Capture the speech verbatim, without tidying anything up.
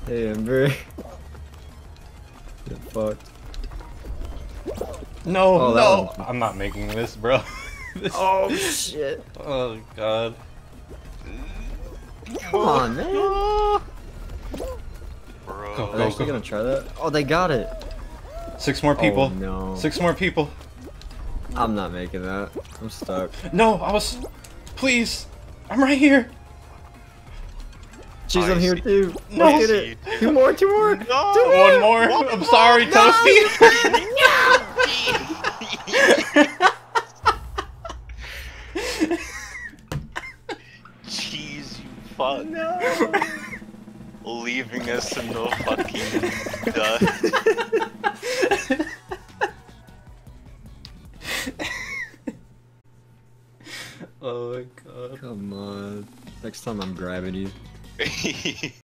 Hey, Ember. Get fucked. No, Oh, no! that I'm not making this, bro. This... Oh shit! Oh god. Come on, man! Bro. Go, Are they actually go. gonna try that? Oh, they got it! Six more people. Oh, no. Six more people. I'm not making that. I'm stuck. No, I was. Please, I'm right here. Jeez, I'm I here see. too. No. Let's get it. Two more, two more. No. Two more. One more. One I'm more. sorry, No. Toasty. Jeez, you fuck. No. Leaving us in the fucking dust. Oh my god. Come on. Next time I'm grabbing you.